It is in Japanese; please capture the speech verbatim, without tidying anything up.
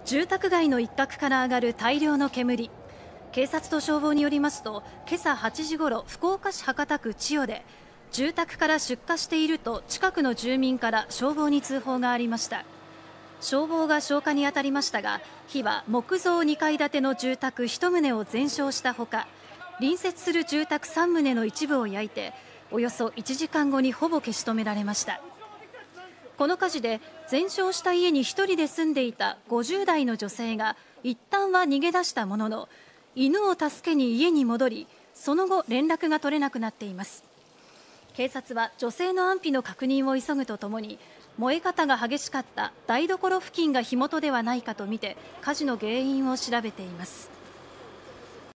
住宅街の一角から上がる大量の煙。警察と消防によりますと、今朝はちじごろ、福岡市博多区千代で住宅から出火していると近くの住民から消防に通報がありました。消防が消火に当たりましたが、火は木造にかい建ての住宅いち棟を全焼したほか、隣接する住宅さん棟の一部を焼いて、およそいちじかんごにほぼ消し止められました。この火事で全焼した家にひとりで住んでいたごじゅう代の女性が一旦は逃げ出したものの、犬を助けに家に戻り、その後連絡が取れなくなっています。警察は女性の安否の確認を急ぐとともに、燃え方が激しかった台所付近が火元ではないかとみて火事の原因を調べています。